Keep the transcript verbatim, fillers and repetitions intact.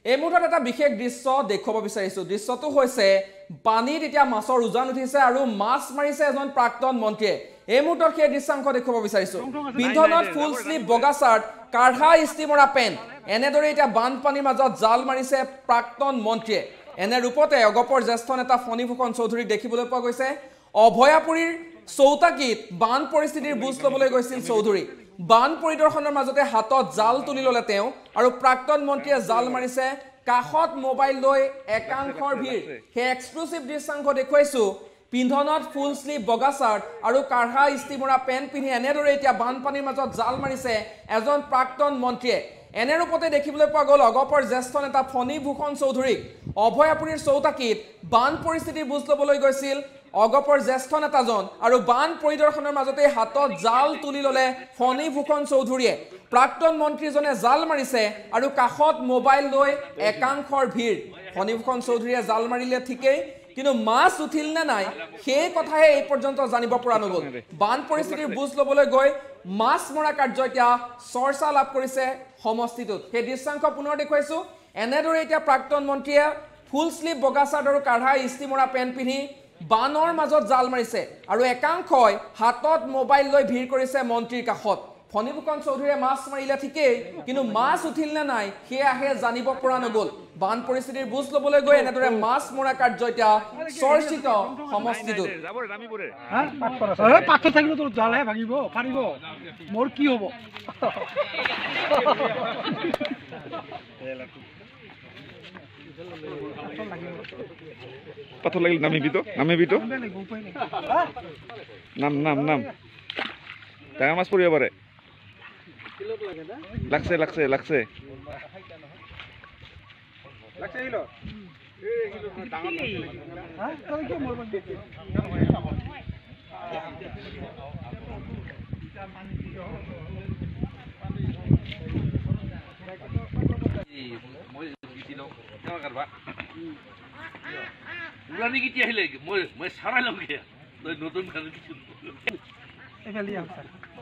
এই মুহূৰ্তত এটা বিশেষ দৃশ্য দেখুৱাব বিচাৰিছো দৃশ্যটো হৈছে পানীত এতিয়া মাছৰ উজান উঠিছে আৰু মাছ মাৰিছে এজন প্ৰাক্তন মন্ত্ৰীয়ে এই মুহূৰ্তত সেই দৃশ্যাংশ দেখুৱাব বিচাৰিছো পিন্ধনত ফুল স্লিভ বগা চাৰ্ট কাঢ়া ইস্তিমৰা পেণ্ট এনেদৰে এতিয়া বানপানীৰ মাজত জাল মাৰিছে প্ৰাক্তন মন্ত্ৰীয়ে এনে ৰূপতে অগপৰ জ্যেষ্ঠ নেতা ফণীভূষণ চৌধুৰীক দেখিবলৈ পোৱা গৈছে অভয়াপুৰীৰ চৌতাকিত বান পৰিস্থিতিৰ বুজ ল'বলৈ গৈছিল চৌধুৰী বান পৰিদৰ্শনৰ মাজতে হাতত জাল তুলি ল'লে তেওঁ আৰু প্ৰাক্তন মন্ত্ৰীয়ে জাল মাৰিছে কাখত মোবাইল লৈ একাংশৰ ভিৰ সেই এক্সক্লুসিভ দৃশ্যাংশ দেখুৱাইছো পিন্ধনত ফুল স্লিভ বগা চাৰ্ট আৰু কাঢ়া ইস্তিমৰা পেণ্ট পিন্ধি এনেদৰে এতিয়া বানপানীৰ মাজত জাল মাৰিছে এজন প্ৰাক্তন মন্ত্ৰীয়ে এনে ৰূপতে দেখিবলৈ পোৱা গ'ল অগপৰ জ্যেষ্ঠ নেতা ফণীভূষণ চৌধুৰীক অভয়াপুৰীৰ চৌতাকিত বান পৰিস্থিতিৰ বুজ ল'বলৈ গৈছিল অগপৰ জ্যেষ্ঠ নেতাজন আৰু বান পৰিদৰ্শনৰ মাজতে হাতত জাল তুলি ল'লে ফণীভূষণ চৌধুৰীয়ে প্ৰাক্তন মন্ত্ৰীজনে জাল মাৰিছে আৰু কাখত মোবাইল লৈ একাংশৰ ভিৰ ফণীভূষণ চৌধুৰীয়ে জাল মাৰিলে ঠিকেই কিন্তু মাছ উঠিল নে নাই সেই কথাহে এই পৰ্যন্ত জানিব পৰা নগ'ল বান পৰিস্থিতিৰ বুজ ল'বলৈ গৈ মাছ মৰা কাৰ্য এতিয়া চৰ্চা লাভ কৰিছে সমষ্টিটোত সেই দৃশ্যাংশ পুনৰ দেখুৱাইছো এনেদৰে এতিয়া প্ৰাক্তন মন্ত্ৰীয়ে ফুল স্লিভ বগা চাৰ্ট আৰু কাঢ়া ইস্তিমৰা পেণ্ট পিন্ধি বানৰ মাজত জাল মাৰিছে আৰু একাংশই হাতত মোবাইল লৈ ভিৰ কৰিছে মন্ত্ৰীৰ কাষত ফণীভূষণ চৌধুৰীয়ে মাছ মাৰিলে ঠিকেই কিন্তু মাছ উঠিল নে নাই সেয়াহে জানিব পৰা নগ'ল বান পৰিস্থিতিৰ বুজ ল'বলৈ গৈ এনেদৰে মাছ মৰা কাৰ্য এতিয়া চৰ্চিত সমষ্টিটোত পাথৰ থাকিলে তোৰ জালহে ভাঙিব পাৰিব মোৰ কি হ'ব পাথর লাগিল নামিবি তো নামিবি তো নাম নাম নাম ডাঙৰ মাছ পৰিব পাৰে লাগছে লাগছে লাগছে লাগছে হিলো এই হিলো ডাঙৰ হা তই কি মোৰ বাকি মই দিলো কেনে কৰবা উলানি কি আহিলে মই মই সাৰাই লম কে নতুন গান কিছু এফালি আছা